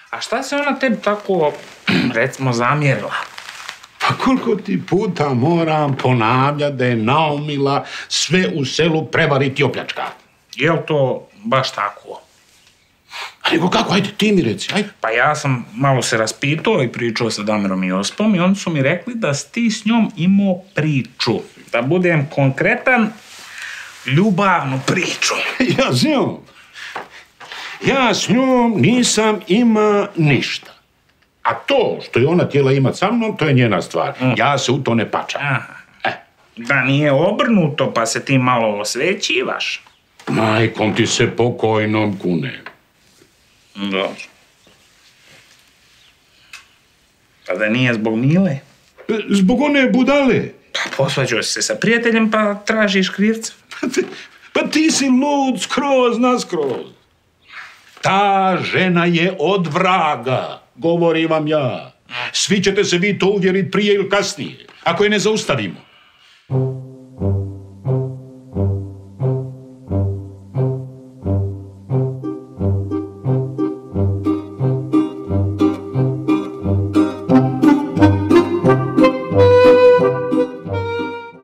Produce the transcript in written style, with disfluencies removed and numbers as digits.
A šta se ona tebi tako, recimo, zamjerila? Pa koliko ti puta moram ponavljati da je naumila sve u selu prevariti i opljačkati? Je li to baš tako? A nego kako, ajde, ti mi reci, ajde. Pa ja sam malo se raspitao i pričao sa Damirom i Ospom i oni su mi rekli da si ti s njom imao priču. Da budem konkretan, ljubavnu priču. Ja s njom nisam ima ništa. A to što je ona htjela imat sa mnom, to je njena stvar. Ja se u to ne pačam. Da nije obrnuto pa se ti malo osvećivaš. Majkom ti se pokojnom kunem. Dobro. Pa da nije zbog Mile? Zbog one budale. Pa posvađaš se sa prijateljem pa tražiš krivca. Pa ti si lud skroz naskroz. Ta žena je od vraga, govori vam ja. Svi ćete se vi to uvjeriti prije ili kasnije, ako je ne zaustavimo.